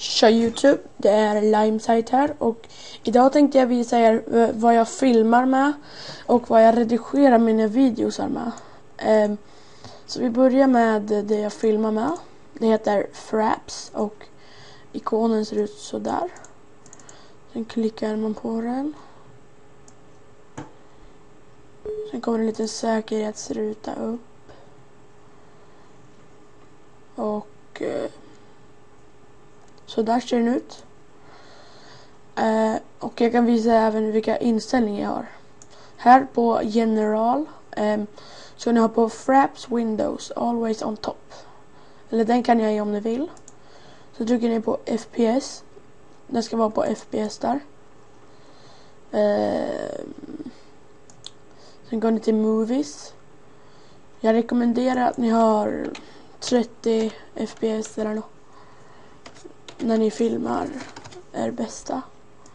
Tja YouTube, det är Limesite här och idag tänkte jag visa er vad jag filmar med och vad jag redigerar mina videosar med. Så vi börjar med det jag filmar med. Det heter Fraps och ikonen ser ut så där. Sen klickar man på den. Sen kommer en liten säkerhetsruta upp. Och så där ser den ut. Och jag kan visa även vilka inställningar jag har. Här på general så ni har på Fraps Windows Always on top. Eller den kan jag ge om ni vill. Så trycker ni på FPS. Den ska vara på FPS där. Sen går ni till Movies. Jag rekommenderar att ni har 30 FPS eller något. När ni filmar är bästa.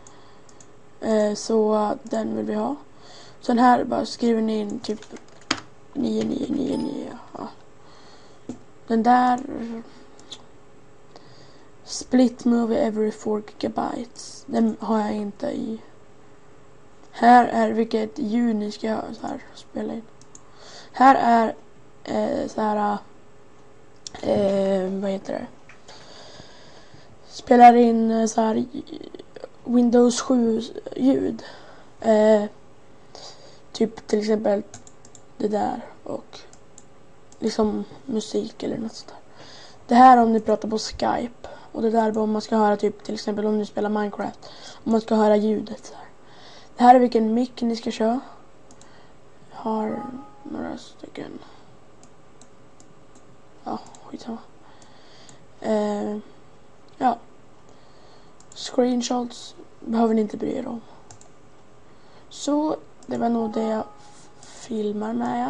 Så den vill vi ha. Sen här bara skriver ni in typ 9999. Ja. Den där split movie every 4 gigabytes. Den har jag inte i. Här är vilket ljud ni ska ha så här spela in. Här är så här vad heter det? Spelar in så här Windows 7 ljud. Typ till exempel det där och liksom musik eller något sånt där. Det här om ni pratar på Skype och det där om man ska höra typ till exempel om ni spelar Minecraft. Om man ska höra ljudet så här. Det här är vilken mic ni ska köra. Jag har några stycken. Ja, skitsamma. Ja. Screenshots behöver ni inte bry er om. Så det var nog det jag filmar med.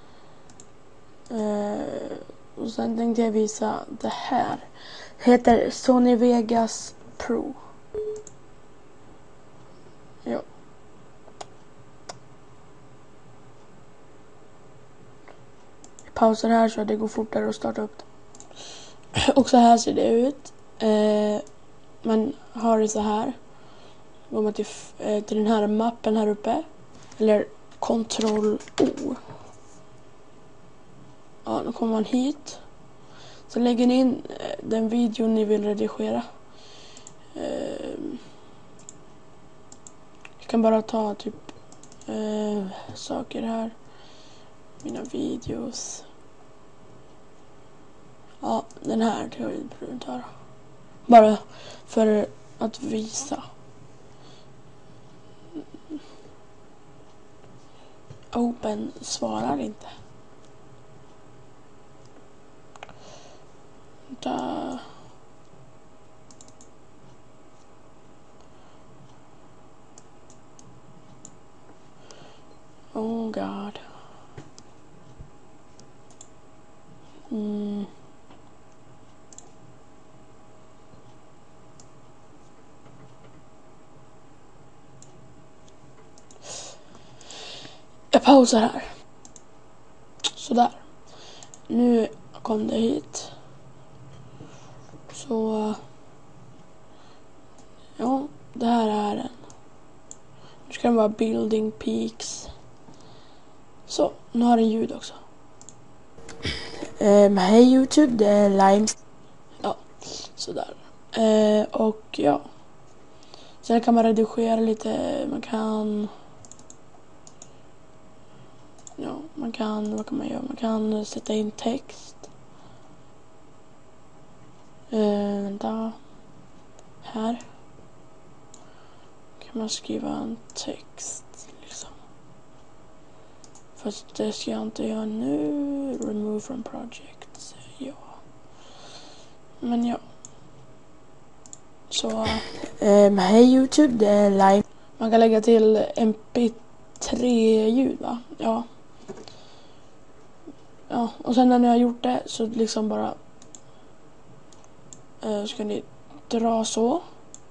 Och sen tänkte jag visa det här. Det heter Sony Vegas Pro. Ja. Jag pausar här så det går fortare att starta upp det. Och så här ser det ut. Man har det så här. Går man till den här mappen här uppe. Eller Ctrl O. Ja, då kommer man hit. Så lägger ni in den videon ni vill redigera. Jag kan bara ta typ saker här. Mina videos. Ja, den här tror jag inte höra. Bara för att visa. Open svarar inte. Där. Oh god. Jag pausar här. Sådär. Nu kom det hit. Så ja, det här är den. Nu ska den vara Building Peaks. Så, nu har den ljud också. Hej YouTube, det är Limes. Ja, sådär. Och ja. Sen kan man redigera lite. Man kan... Ja, vad kan man göra? Man kan sätta in text. Vänta. Här. Kan man skriva en text liksom. Fast det ska jag inte göra nu. Remove from project. Ja. Men ja. Så. Hej YouTube, det är live. Man kan lägga till MP3-ljud va? Ja. Ja, och sen när ni har gjort det så liksom bara ska ni dra så.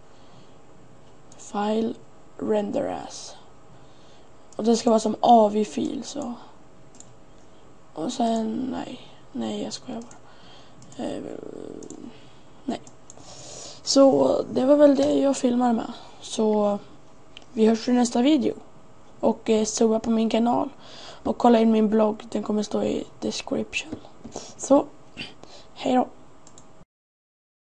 File render as. Och det ska vara som AVI-fil så. Och sen nej jag skojar bara. Nej. Så det var väl det jag filmar med. Så vi hörs i nästa video. Och subba på min kanal. Och kolla in min blogg, den kommer stå i description. Så, hej då!